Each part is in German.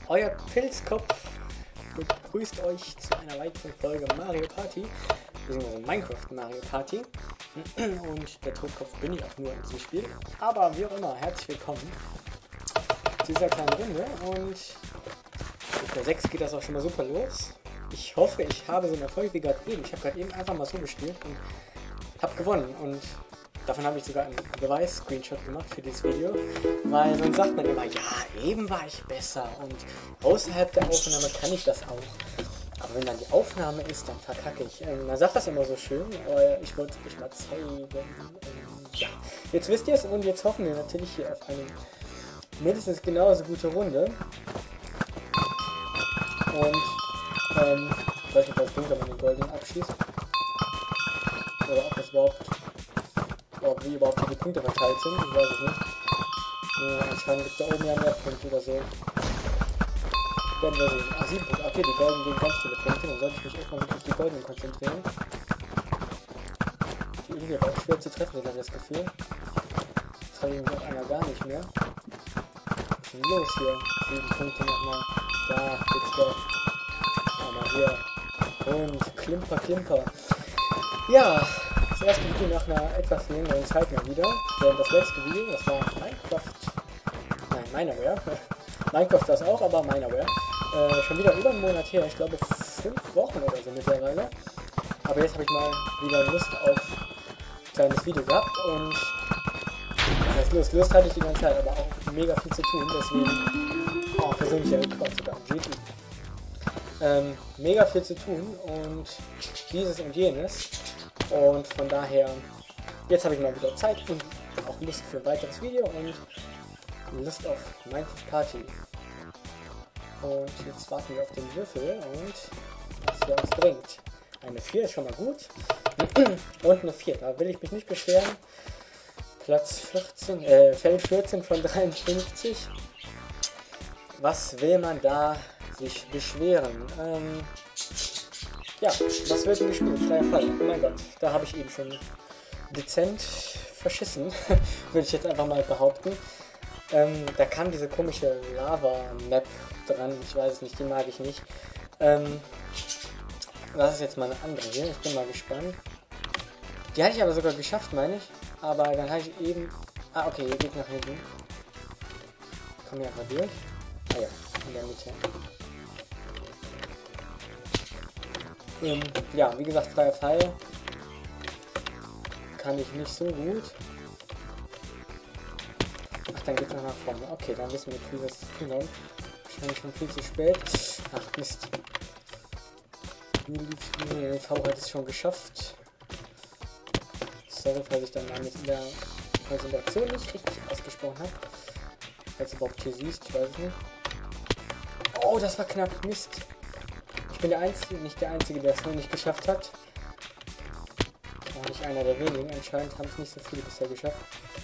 Euer Pilzkopf begrüßt euch zu einer weiteren Folge Mario Party, beziehungsweise Minecraft Mario Party. Und der Totkopf bin ich auch nur in diesem Spiel. Aber wie auch immer, herzlich willkommen zu dieser kleinen Runde. Und mit der 6 geht das auch schon mal super los. Ich hoffe, ich habe so einen Erfolg wie gerade eben. Ich habe gerade eben einfach mal so gespielt und habe gewonnen. Und davon habe ich sogar einen Beweis-Screenshot gemacht für dieses Video, weil sonst sagt man immer, ja, eben war ich besser und außerhalb der Aufnahme kann ich das auch. Aber wenn dann die Aufnahme ist, dann verkacke ich. Man sagt das immer so schön, aber ich wollte es euch mal zeigen. Ja, jetzt wisst ihr es und jetzt hoffen wir natürlich hier auf eine mindestens genauso gute Runde. Und ich weiß nicht, was bringt, wenn man den Golden abschießt. Oder ob das wie überhaupt die Punkte verteilt sind, ich weiß es nicht. Anscheinend gibt es da oben ja mehr Punkte oder so. Werden wir sehen. Ah, 7 Punkte. Okay, die Golden geben ganz viele Punkte, dann sollte ich mich erstmal wirklich auf die Golden konzentrieren. Die irgendwie aber auch schwer zu treffen, habe ich das Gefühl. Jetzt habe ich mich auf einer gar nicht mehr. Was ist denn los hier? 7 Punkte nochmal. Da geht's doch. Einmal hier. Und Klimper, Klimper. Ja. Das erste Video nach einer etwas längeren Zeit mal wieder, denn das letzte Video, das war Mineware. Minecraft das auch, aber Mineware. Schon wieder über einen Monat her, ich glaube 5 Wochen oder so mittlerweile. Aber jetzt habe ich mal wieder Lust auf ein kleines Video gehabt und das heißt Lust hatte ich die ganze Zeit, aber auch mega viel zu tun, deswegen auch persönlicher Rekord sogar GT. Mega viel zu tun und dieses und jenes. Und von daher, jetzt habe ich mal wieder Zeit und auch Lust für ein weiteres Video und Lust auf Minecraft Party. Und jetzt warten wir auf den Würfel und was der uns bringt. Eine 4 ist schon mal gut. Und eine 4, da will ich mich nicht beschweren. Platz 14, Feld 14 von 53. Was will man da sich beschweren? Ja, was wird denn gespielt? Freier Fall. Oh mein Gott, da habe ich eben schon dezent verschissen, würde ich jetzt einfach mal behaupten. Da kam diese komische Lava-Map dran, ich weiß es nicht, die mag ich nicht. Das ist jetzt mal eine andere hier, ich bin mal gespannt. Die hatte ich aber sogar geschafft, meine ich. Aber dann hatte ich eben... Ah, okay, hier geht nach hinten. Komm hier einfach durch. Ah ja, in der Mitte. Ja, wie gesagt, freier Fall kann ich nicht so gut. Ach, dann geht es noch nach vorne. Okay, dann wissen wir, wie wir es zu tun haben. Wahrscheinlich schon viel zu spät. Ach, Mist. V hat es schon geschafft. Sorry, falls ich dann mit in der Präsentation nicht richtig ausgesprochen habe. Falls du überhaupt hier siehst, ich weiß es nicht. Oh, das war knapp. Mist. Ich bin der Einzige, nicht der Einzige, der es noch nicht geschafft hat. Auch nicht einer der wenigen. Anscheinend haben es nicht so viele bisher geschafft.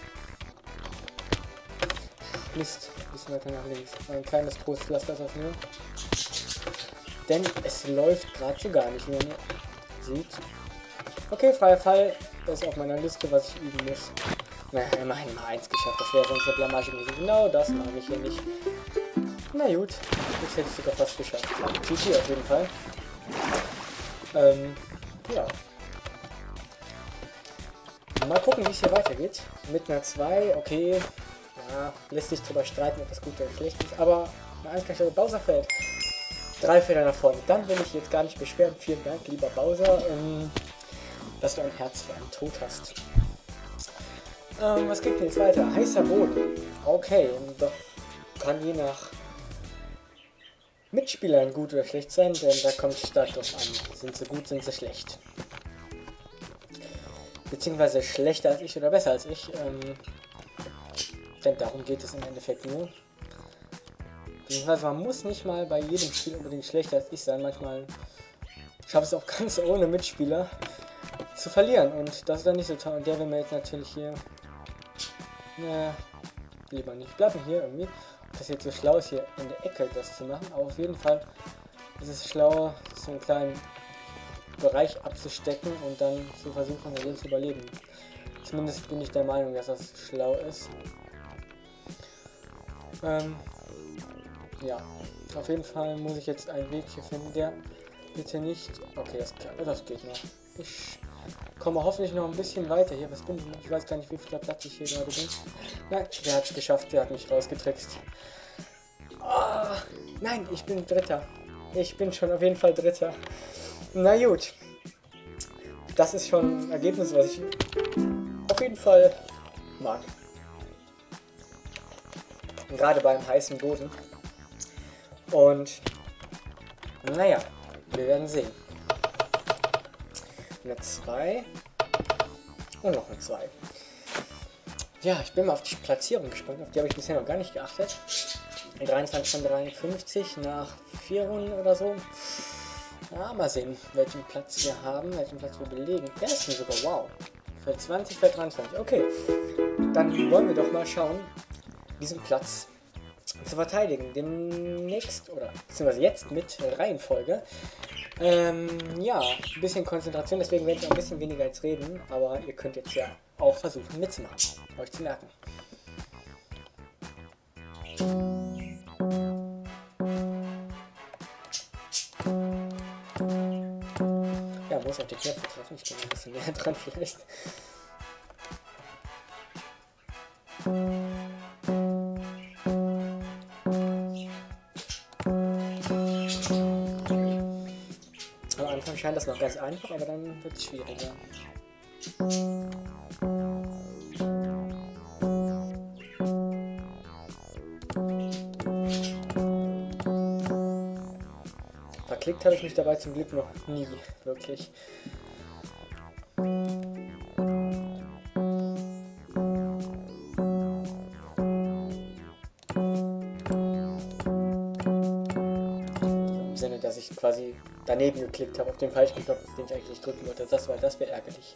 Mist. Ein bisschen weiter nach links. Ein kleines Trost, lasst das auf nur. Denn es läuft gerade so gar nicht, wie man sieht. Okay, freier Fall. Das ist auf meiner Liste, was ich üben muss. Naja, immerhin mal 1 geschafft. Das wäre sonst eine Blamage gewesen. Genau das mag ich hier nicht. Na gut, jetzt hätte ich sogar fast geschafft. GG auf jeden Fall. Ja. Mal gucken, wie es hier weitergeht. Mit einer 2, okay. Ja, lässt sich drüber streiten, ob das gut oder schlecht ist. Aber eine 1 kann ich, Bowser fällt 3 Felder nach vorne. Dann will ich jetzt gar nicht beschweren. Vielen Dank, lieber Bowser, dass du ein Herz für einen Tod hast. Was geht denn jetzt weiter? Heißer Boden. Okay, doch kann je nach Mitspielern gut oder schlecht sein, denn da kommt es stark drauf an. Sind sie gut, sind sie schlecht. Beziehungsweise schlechter als ich oder besser als ich. Denn darum geht es im Endeffekt nur. Beziehungsweise man muss nicht mal bei jedem Spiel unbedingt schlechter als ich sein. Manchmal schaffe ich es auch ganz ohne Mitspieler zu verlieren. Und das ist dann nicht so toll. Und der will mir jetzt natürlich hier... Naja, lieber nicht. Ich bleibe hier irgendwie. Ob das jetzt so schlau ist, hier in der Ecke das zu machen. Aber auf jeden Fall ist es schlau, so einen kleinen Bereich abzustecken und dann zu versuchen, den zu überleben. Zumindest bin ich der Meinung, dass das schlau ist. ja, auf jeden Fall muss ich jetzt einen Weg hier finden, der bitte nicht... Okay, das geht noch. Ich komme hoffentlich noch ein bisschen weiter hier. Was bin ich? Ich weiß gar nicht, wie viel Platz ich hier gerade bin. Nein, der hat es geschafft, der hat mich rausgetrickst. Oh, nein, ich bin Dritter. Ich bin schon auf jeden Fall Dritter. Na gut. Das ist schon ein Ergebnis, was ich auf jeden Fall mag. Gerade beim heißen Boden. Und naja, wir werden sehen. Eine 2 und noch eine 2. Ja, ich bin mal auf die Platzierung gespannt. Auf die habe ich bisher noch gar nicht geachtet. 23 von 53 nach 4 Runden oder so. Ja, mal sehen, welchen Platz wir haben, welchen Platz wir belegen. Ersten sogar, wow. Für 20, für 23. Okay, dann wollen wir doch mal schauen, diesen Platz zu verteidigen. Demnächst, oder beziehungsweise jetzt mit Reihenfolge. Ja, ein bisschen Konzentration, deswegen werde ich ein bisschen weniger jetzt reden, aber ihr könnt jetzt ja auch versuchen mitzumachen, euch zu merken. Ja, muss auch die Knöpfe treffen, ich bin ein bisschen näher dran vielleicht. Am Anfang scheint das noch ganz einfach, aber dann wird es schwieriger. Verklickt habe ich mich dabei zum Glück noch nie, wirklich. Im Sinne, dass ich quasi daneben geklickt habe, auf den falschen Knopf, den ich eigentlich drücken wollte. Das wäre ärgerlich.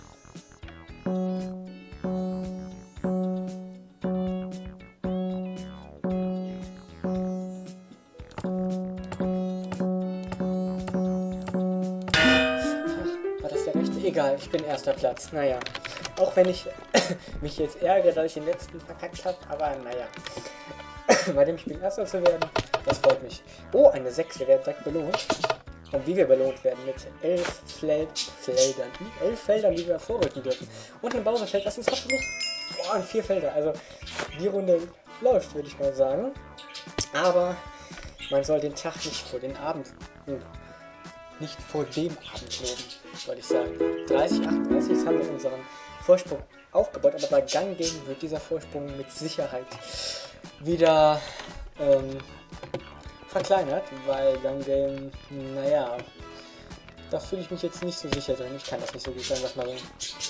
Egal, ich bin erster Platz. Naja, auch wenn ich mich jetzt ärgere, dass ich den letzten verkackt habe, aber naja. Bei dem Spiel erster zu werden, das freut mich. Oh, eine 6, wir werden direkt belohnt. Und wie wir belohnt werden mit 11 Feldern, die wir vorrücken dürfen. Und ein Bowserfeld, das ist hoffentlich... Boah, und 4 Felder. Also die Runde läuft, würde ich mal sagen. Aber man soll den Tag nicht vor den Abend... Nicht vor dem Abend loben, wollte ich sagen. 30, 38, jetzt haben wir unseren Vorsprung aufgebaut, aber bei Gun Game wird dieser Vorsprung mit Sicherheit wieder verkleinert, weil Gun Game, naja, da fühle ich mich jetzt nicht so sicher drin. Ich kann das nicht so gut sagen, was mal so.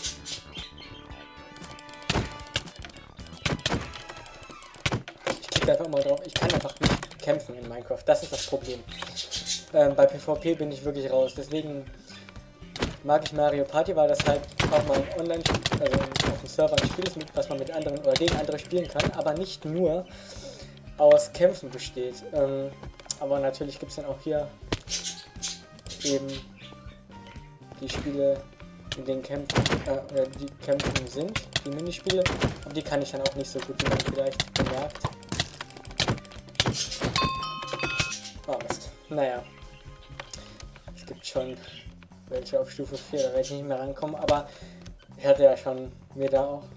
Ich klicke einfach mal drauf. Ich kann einfach nicht kämpfen in Minecraft. Das ist das Problem. Bei PvP bin ich wirklich raus, deswegen mag ich Mario Party, weil das halt auch mal online, also auf dem Server ein Spiel ist, was man mit anderen oder gegen andere spielen kann, aber nicht nur aus Kämpfen besteht. Aber natürlich gibt es dann auch hier eben die Spiele, in denen Kämpfen, oder die Kämpfen sind, die Minispiele, aber die kann ich dann auch nicht so gut, wie man vielleicht bemerkt. Oh Mist. Naja. Es gibt schon welche auf Stufe 4, da werde ich nicht mehr rankommen, aber ich hatte ja schon mir da auch...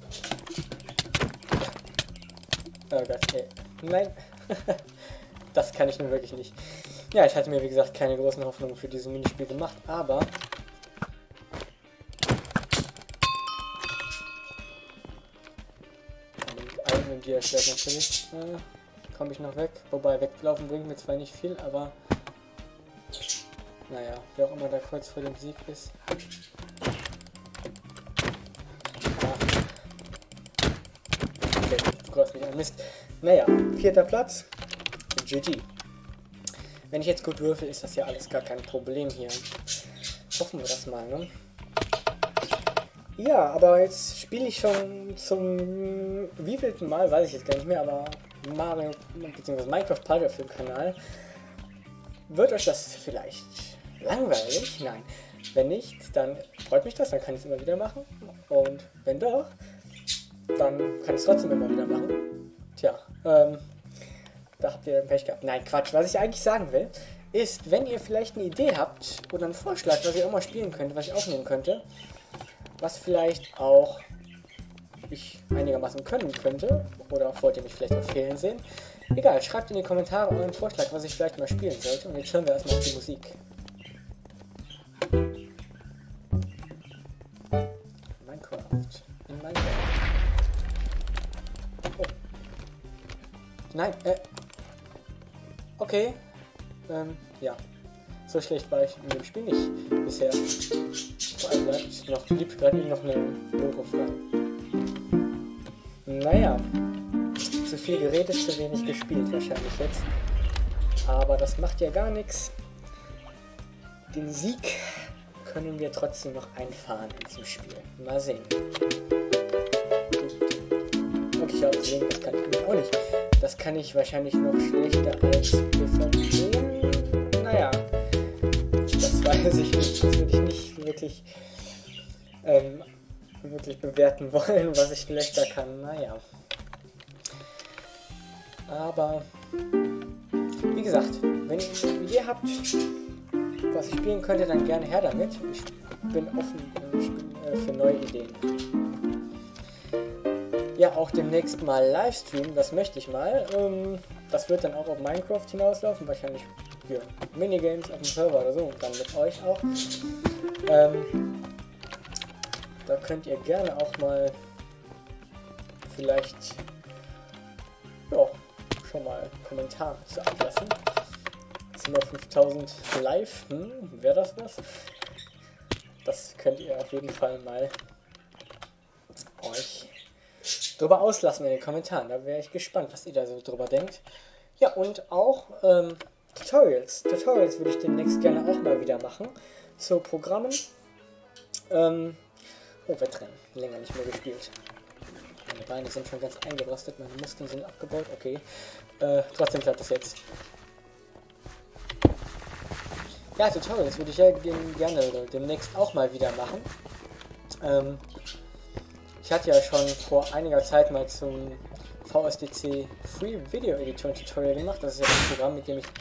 Oh Gott, ey. Nein. Das kann ich nun wirklich nicht. Ja, ich hatte mir wie gesagt keine großen Hoffnungen für dieses Minispiel gemacht, aber... Mit eigenem Gear-Schwert natürlich. Komme ich noch weg, wobei weglaufen bringt mir zwar nicht viel, aber... Naja, wer auch immer da kurz vor dem Sieg ist. Okay, du greifst mich an. Mist. Naja, 4. Platz. GG. Wenn ich jetzt gut würfel, ist das ja alles gar kein Problem hier. Hoffen wir das mal, ne? Ja, aber jetzt spiele ich schon zum wievielten Mal, weiß ich jetzt gar nicht mehr, aber Mario bzw. Minecraft Party auf dem Kanal. Wird euch das vielleicht langweilig? Nein. Wenn nicht, dann freut mich das, dann kann ich es immer wieder machen. Und wenn doch, dann kann ich es trotzdem immer wieder machen. Tja, da habt ihr dann Pech gehabt. Nein, Quatsch. Was ich eigentlich sagen will, ist, wenn ihr vielleicht eine Idee habt oder einen Vorschlag, was ihr auch mal spielen könnt, was ich aufnehmen könnte, was vielleicht auch ich einigermaßen können könnte, oder wollt ihr mich vielleicht auch fehlen sehen, egal, schreibt in die Kommentare euren Vorschlag, was ich vielleicht mal spielen sollte. Und jetzt hören wir erstmal auf die Musik. In Minecraft. Oh. Nein, okay. Ja. So schlecht war ich in dem Spiel nicht bisher. Vor allem blieb gerade eben noch eine Lore frei. Naja. Zu viel geredet, zu wenig gespielt wahrscheinlich jetzt. Aber das macht ja gar nichts. Den Sieg können wir trotzdem noch einfahren in diesem Spiel. Mal sehen. Okay, ich habe gesehen, das kann ich auch nicht. Das kann ich wahrscheinlich noch schlechter als PvP. Naja, das weiß ich nicht. Das würde ich nicht wirklich, wirklich bewerten wollen, was ich schlechter kann. Naja. Aber, wie gesagt, wenn ihr eine Idee habt, was ich spielen könnte, dann gerne her damit. Ich bin offen für neue Ideen. Ja, auch demnächst mal Livestream, das möchte ich mal. Das wird dann auch auf Minecraft hinauslaufen, wahrscheinlich für Minigames auf dem Server oder so und dann mit euch auch. Da könnt ihr gerne auch mal vielleicht ja, schon mal Kommentare zu ablassen. Jetzt sind wir 5000 live, wäre das was? Das könnt ihr auf jeden Fall mal euch drüber auslassen in den Kommentaren. Da wäre ich gespannt, was ihr da so drüber denkt. Ja, und auch Tutorials. Tutorials würde ich demnächst gerne auch mal wieder machen. Zu Programmen. Oh, Wettrennen. Länger nicht mehr gespielt. Meine Beine sind schon ganz eingerostet, meine Muskeln sind abgebaut. Okay. Trotzdem klappt das jetzt. Ja, Tutorials würde ich ja gerne demnächst auch mal wieder machen. Ich hatte ja schon vor einiger Zeit mal zum VSDC Free Video Editor Tutorial gemacht. Das ist ja das Programm, mit dem ich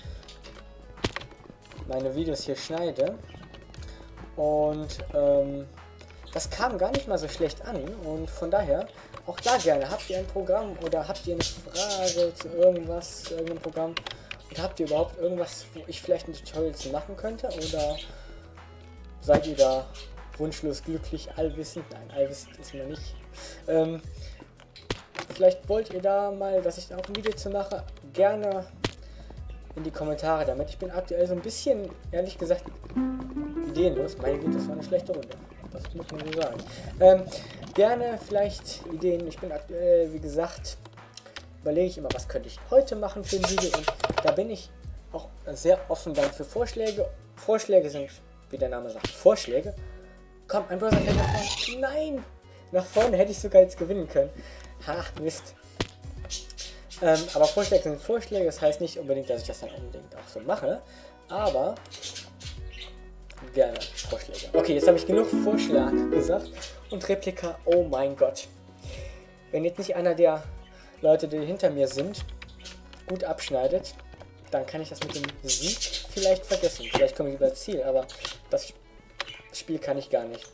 meine Videos hier schneide. Und das kam gar nicht mal so schlecht an. Und von daher, auch da gerne, habt ihr ein Programm oder habt ihr eine Frage zu irgendwas, zu irgendeinem Programm? Und habt ihr überhaupt irgendwas, wo ich vielleicht ein Tutorial zu machen könnte? Oder seid ihr da wunschlos glücklich, allwissend? Nein, allwissend ist man nicht. Vielleicht wollt ihr da mal, dass ich da auch ein Video zu mache, gerne in die Kommentare damit. Ich bin aktuell so ein bisschen, ehrlich gesagt, ideenlos. Meine Güte, das war eine schlechte Runde. Das muss man so sagen. Gerne vielleicht Ideen. Ich bin aktuell, wie gesagt, überlege ich immer, was könnte ich heute machen für ein Video. Und da bin ich auch sehr offen dann für Vorschläge. Vorschläge sind, wie der Name sagt, Vorschläge. Komm, ein Browser fällt nach vorne. Nein! Nach vorne hätte ich sogar jetzt gewinnen können. Ha, Mist. Aber Vorschläge sind Vorschläge, das heißt nicht unbedingt, dass ich das dann unbedingt auch so mache. Aber gerne Vorschläge. Okay, jetzt habe ich genug Vorschlag gesagt. Und Replika, oh mein Gott. Wenn jetzt nicht einer der Leute, die hinter mir sind, gut abschneidet, dann kann ich das mit dem Sieg vielleicht vergessen. Vielleicht komme ich über das Ziel, aber das Spiel kann ich gar nicht.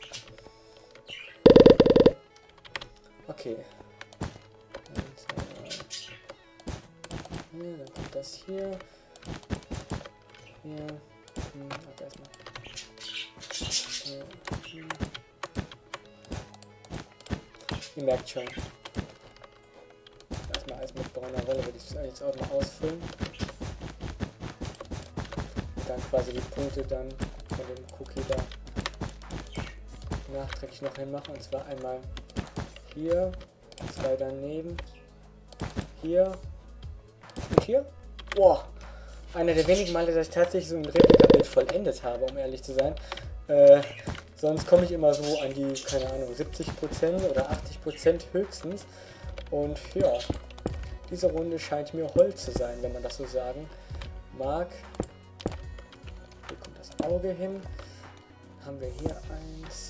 Okay. Und, dann kommt das hier. Hier. Okay, erstmal. Ihr merkt schon. Erstmal alles mit brauner Wolle, würde ich das jetzt auch mal ausfüllen. Und dann quasi die Punkte dann von dem Cookie da nachträglich noch hinmachen. Und zwar einmal hier, zwei daneben, hier und hier. Boah, einer der wenigen Male, dass ich tatsächlich so ein Replika-Bild vollendet habe, um ehrlich zu sein. Sonst komme ich immer so an die, keine Ahnung, 70% oder 80% höchstens. Und ja, diese Runde scheint mir Holz zu sein, wenn man das so sagen mag. Hier kommt das Auge hin. Haben wir hier eins,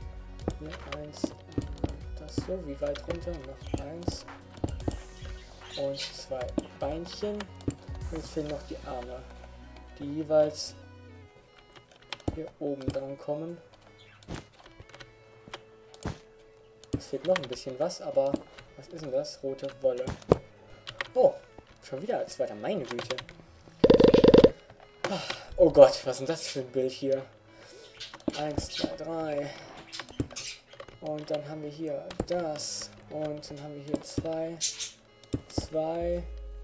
hier eins, das so, wie weit runter? Noch eins. und 2 Beinchen. Und jetzt fehlen noch die Arme, die jeweils hier oben dran kommen. Es fehlt noch ein bisschen was, aber was ist denn das? Rote Wolle. Oh, schon wieder als zweiter, meine Güte. Oh Gott, was ist denn das für ein Bild hier? 1, 2, 3. Und dann haben wir hier das. Und dann haben wir hier 2, 2,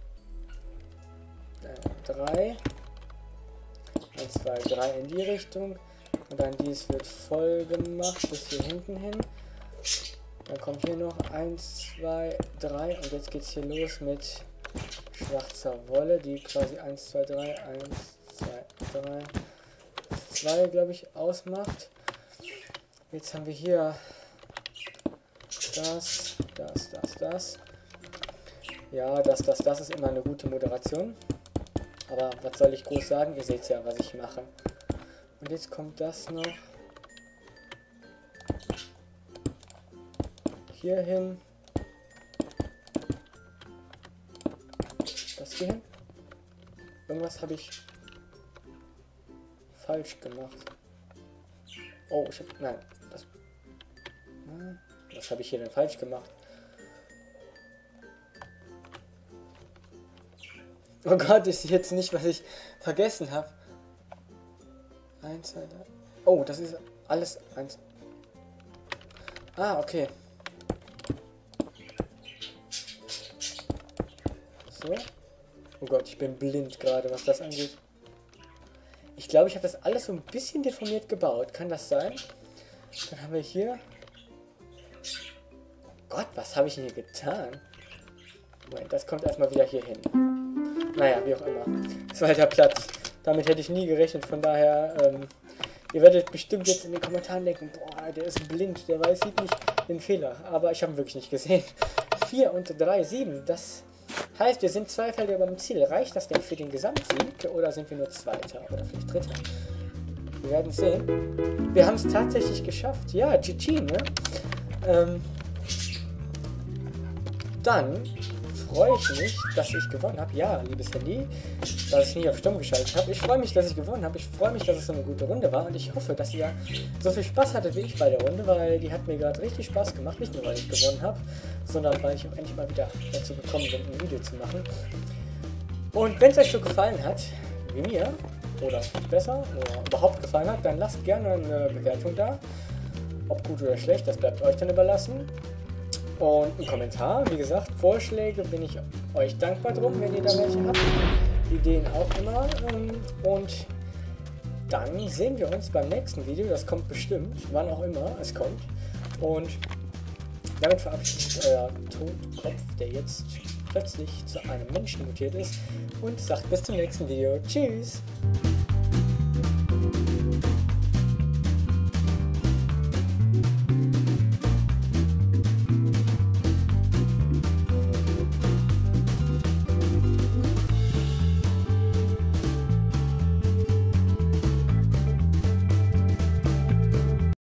3. 1, 2, 3 in die Richtung. Und dann dies wird voll gemacht bis hier hinten hin. Dann kommt hier noch 1, 2, 3. Und jetzt geht es hier los mit schwarzer Wolle, die quasi 1, 2, 3, 1, 2, 3, 2, glaube ich, ausmacht. Jetzt haben wir hier das. Ja, das ist immer eine gute Moderation. Aber was soll ich groß sagen? Ihr seht ja, was ich mache. Und jetzt kommt das noch hier hin. Das hier hin. Irgendwas habe ich falsch gemacht. Oh, nein. Was habe ich hier denn falsch gemacht? Oh Gott, ist jetzt nicht, was ich vergessen habe. 1, 2, 3. Oh, das ist alles 1. Ah, okay. So. Oh Gott, ich bin blind gerade, was das angeht. Ich glaube, ich habe das alles so ein bisschen deformiert gebaut. Kann das sein? Dann haben wir hier... Gott, was habe ich denn hier getan? Moment, das kommt erstmal wieder hier hin. Naja, wie auch immer. Zweiter Platz. Damit hätte ich nie gerechnet, von daher, ihr werdet bestimmt jetzt in den Kommentaren denken, boah, der ist blind, der sieht nicht den Fehler. Aber ich habe ihn wirklich nicht gesehen. 4 und 3, 7. Das heißt, wir sind 2 Felder über dem Ziel. Reicht das denn für den Gesamtsieg oder sind wir nur Zweiter oder vielleicht Dritter? Wir werden sehen. Wir haben es tatsächlich geschafft. Ja, GG, ne? Dann freue ich mich, dass ich gewonnen habe. Ja, liebes Handy, dass ich nicht auf Stumm geschaltet habe. Ich freue mich, dass ich gewonnen habe. Ich freue mich, dass es so eine gute Runde war. Und ich hoffe, dass ihr so viel Spaß hattet wie ich bei der Runde, weil die hat mir gerade richtig Spaß gemacht. Nicht nur, weil ich gewonnen habe, sondern weil ich auch endlich mal wieder dazu gekommen bin, ein Video zu machen. Und wenn es euch so gefallen hat, wie mir, oder besser, oder überhaupt gefallen hat, dann lasst gerne eine Bewertung da. Ob gut oder schlecht, das bleibt euch dann überlassen. Und ein Kommentar, wie gesagt, Vorschläge bin ich euch dankbar drum, wenn ihr da welche habt. Ideen auch immer. Und dann sehen wir uns beim nächsten Video. Das kommt bestimmt, wann auch immer es kommt. Und damit verabschiedet sich euer Totkopf, der jetzt plötzlich zu einem Menschen mutiert ist. Und sagt bis zum nächsten Video. Tschüss!